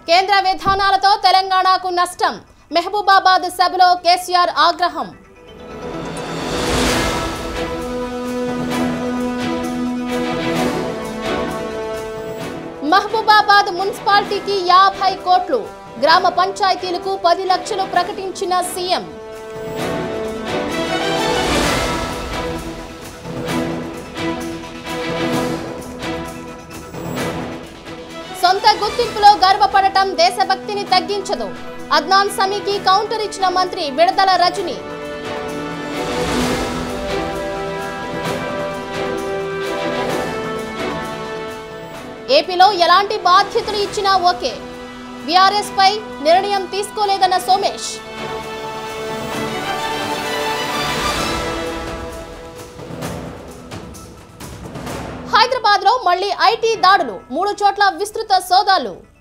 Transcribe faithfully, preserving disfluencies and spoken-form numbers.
కేంద్ర విధానాలతో తెలంగాణకు నష్టం. మెహబూబాబాద్ సభలో కేసీఆర్ ఆగ్రహం. మహబూబాబాద్ మున్సిపాలిటీకి యాభై కోట్లు, గ్రామ పంచాయతీలకు పది లక్షలు ప్రకటించిన సీఎం. సొంత గుర్తింపులో గర్వపడటం దేశభక్తిని తగ్గించదు. అద్నాన్ సమీకి కౌంటర్ ఇచ్చిన మంత్రి విడదల రజని. ఏపీలో ఎలాంటి బాధ్యతలు ఇచ్చినా ఓకే, బీఆర్ఎస్ పై నిర్ణయం తీసుకోలేదన్న సోమేష్. హైదరాబాద్ లో మళ్లీ ఐటీ దాడులు, మూడు చోట్ల విస్తృత సోదాలు.